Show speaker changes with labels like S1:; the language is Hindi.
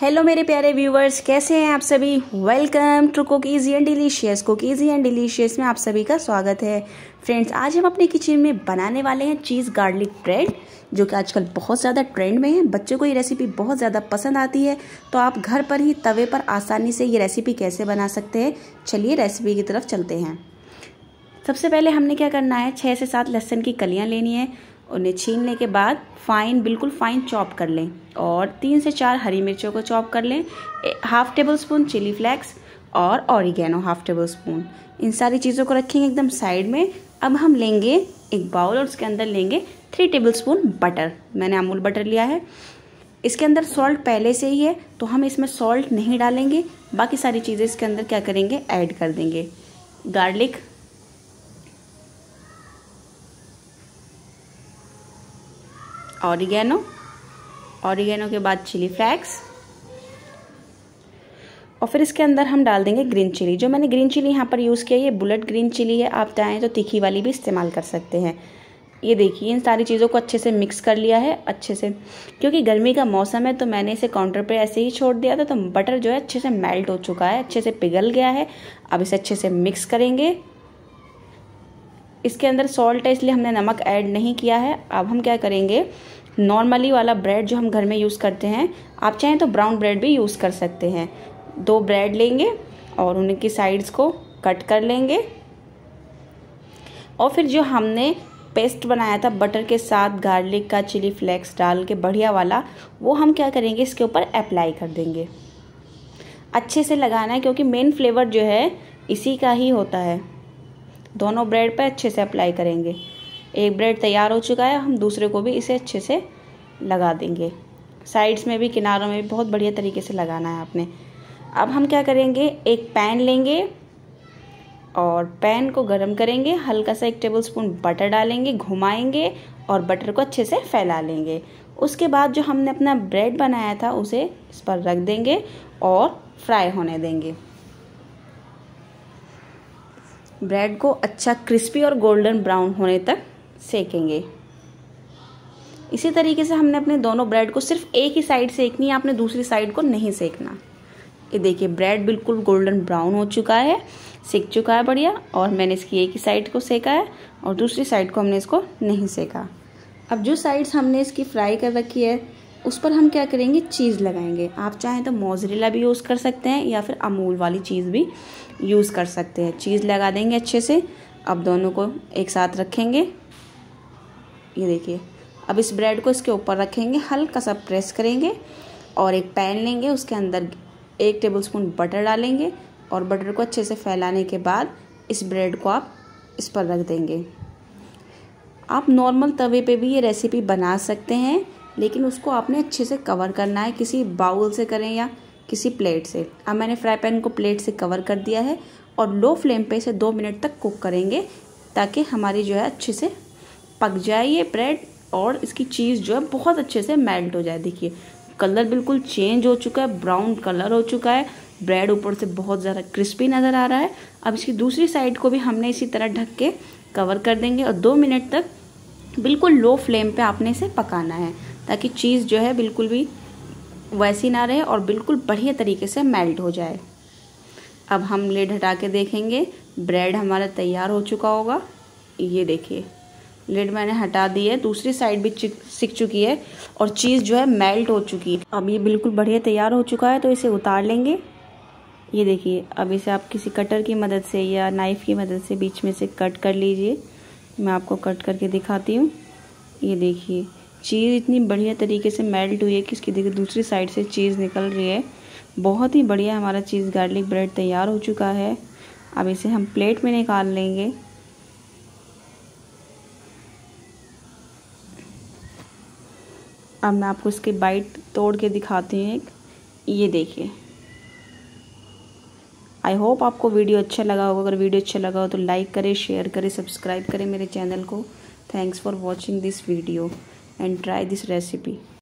S1: हेलो मेरे प्यारे व्यूवर्स, कैसे हैं आप सभी। Welcome to cookies and delicious. Cookies and delicious में आप सभी का स्वागत है। फ्रेंड्स, आज हम अपने किचन में बनाने वाले हैं चीज़ गार्लिक ब्रेड, जो कि आजकल बहुत ज़्यादा ट्रेंड में है। बच्चों को ये रेसिपी बहुत ज़्यादा पसंद आती है, तो आप घर पर ही तवे पर आसानी से ये रेसिपी कैसे बना सकते हैं, चलिए रेसिपी की तरफ चलते हैं। सबसे पहले हमने क्या करना है, 6 से 7 लहसुन की कलियाँ लेनी है। उन्हें छीलने के बाद बिल्कुल फाइन चॉप कर लें और 3 से 4 हरी मिर्चों को चॉप कर लें। 1/2 टेबल स्पून चिली फ्लेक्स और ऑरिगेनो 1/2 टेबल स्पून। इन सारी चीज़ों को रखेंगे एकदम साइड में। अब हम लेंगे एक बाउल और उसके अंदर लेंगे 3 टेबल स्पून बटर। मैंने अमूल बटर लिया है। इसके अंदर सॉल्ट पहले से ही है, तो हम इसमें सॉल्ट नहीं डालेंगे। बाकी सारी चीज़ें इसके अंदर क्या करेंगे, ऐड कर देंगे। गार्लिक, ऑरिगेनो के बाद चिली फ्लेक्स, और फिर इसके अंदर हम डाल देंगे ग्रीन चिली। जो मैंने ग्रीन चिली यहाँ पर यूज़ किया है, ये बुलेट ग्रीन चिली है। आप चाहें तो तीखी वाली भी इस्तेमाल कर सकते हैं। ये देखिए, इन सारी चीज़ों को अच्छे से मिक्स कर लिया है अच्छे से। क्योंकि गर्मी का मौसम है, तो मैंने इसे काउंटर पे ऐसे ही छोड़ दिया था, तो बटर जो है अच्छे से मेल्ट हो चुका है, अच्छे से पिघल गया है। अब इसे अच्छे से मिक्स करेंगे। इसके अंदर सॉल्ट है, इसलिए हमने नमक ऐड नहीं किया है। अब हम क्या करेंगे, नॉर्मली वाला ब्रेड जो हम घर में यूज़ करते हैं, आप चाहें तो ब्राउन ब्रेड भी यूज़ कर सकते हैं। 2 ब्रेड लेंगे और उनकी साइड्स को कट कर लेंगे। और फिर जो हमने पेस्ट बनाया था बटर के साथ गार्लिक का, चिली फ्लेक्स डाल के बढ़िया वाला, वो हम क्या करेंगे, इसके ऊपर अप्लाई कर देंगे। अच्छे से लगाना है, क्योंकि मेन फ्लेवर जो है इसी का ही होता है। दोनों ब्रेड पर अच्छे से अप्लाई करेंगे। एक ब्रेड तैयार हो चुका है, हम दूसरे को भी इसे अच्छे से लगा देंगे। साइड्स में भी, किनारों में भी बहुत बढ़िया तरीके से लगाना है आपने। अब हम क्या करेंगे, एक पैन लेंगे और पैन को गरम करेंगे। हल्का सा 1 टेबल स्पून बटर डालेंगे, घुमाएंगे और बटर को अच्छे से फैला लेंगे। उसके बाद जो हमने अपना ब्रेड बनाया था, उसे इस पर रख देंगे और फ्राई होने देंगे। ब्रेड को अच्छा क्रिस्पी और गोल्डन ब्राउन होने तक सेकेंगे। इसी तरीके से हमने अपने दोनों ब्रेड को सिर्फ एक ही साइड सेकनी है, आपने दूसरी साइड को नहीं सेकना। ये देखिए, ब्रेड बिल्कुल गोल्डन ब्राउन हो चुका है, सेक चुका है बढ़िया। और मैंने इसकी एक ही साइड को सेका है और दूसरी साइड को हमने इसको नहीं सेका। अब जो साइड्स हमने इसकी फ्राई कर रखी है, उस पर हम क्या करेंगे, चीज़ लगाएंगे। आप चाहें तो मोज़रेला भी यूज़ कर सकते हैं या फिर अमूल वाली चीज़ भी यूज़ कर सकते हैं। चीज़ लगा देंगे अच्छे से। अब दोनों को एक साथ रखेंगे। ये देखिए, अब इस ब्रेड को इसके ऊपर रखेंगे, हल्का सा प्रेस करेंगे और एक पैन लेंगे। उसके अंदर 1 टेबल स्पून बटर डालेंगे और बटर को अच्छे से फैलाने के बाद इस ब्रेड को आप इस पर रख देंगे। आप नॉर्मल तवे पे भी ये रेसिपी बना सकते हैं, लेकिन उसको आपने अच्छे से कवर करना है। किसी बाउल से करें या किसी प्लेट से। अब मैंने फ्राई पैन को प्लेट से कवर कर दिया है और लो फ्लेम पे इसे 2 मिनट तक कुक करेंगे, ताकि हमारी जो है अच्छे से पक जाए ये ब्रेड और इसकी चीज़ जो है बहुत अच्छे से मेल्ट हो जाए। देखिए, कलर बिल्कुल चेंज हो चुका है, ब्राउन कलर हो चुका है। ब्रेड ऊपर से बहुत ज़्यादा क्रिस्पी नज़र आ रहा है। अब इसकी दूसरी साइड को भी हमने इसी तरह ढक के कवर कर देंगे और 2 मिनट तक बिल्कुल लो फ्लेम पे आपने इसे पकाना है, ताकि चीज़ जो है बिल्कुल भी वैसी ना रहे और बिल्कुल बढ़िया तरीके से मेल्ट हो जाए। अब हम लिड हटा के देखेंगे, ब्रेड हमारा तैयार हो चुका होगा। ये देखिए, लिड मैंने हटा दी है, दूसरी साइड भी सिक चुकी है और चीज़ जो है मेल्ट हो चुकी है। अब ये बिल्कुल बढ़िया तैयार हो चुका है, तो इसे उतार लेंगे। ये देखिए, अब इसे आप किसी कटर की मदद से या नाइफ़ की मदद से बीच में से कट कर लीजिए। मैं आपको कट करके दिखाती हूँ। ये देखिए, चीज़ इतनी बढ़िया तरीके से मेल्ट हुई है कि इसकी देखिए दूसरी साइड से चीज़ निकल रही है। बहुत ही बढ़िया हमारा चीज़ गार्लिक ब्रेड तैयार हो चुका है। अब इसे हम प्लेट में निकाल लेंगे। अब मैं आपको इसकी बाइट तोड़ के दिखाती हूँ एक। ये देखिए, आई होप आपको वीडियो अच्छा लगा होगा। अगर वीडियो अच्छा लगा हो तो लाइक करें, शेयर करें, सब्सक्राइब करें मेरे चैनल को। Thanks for watching this video and try this recipe.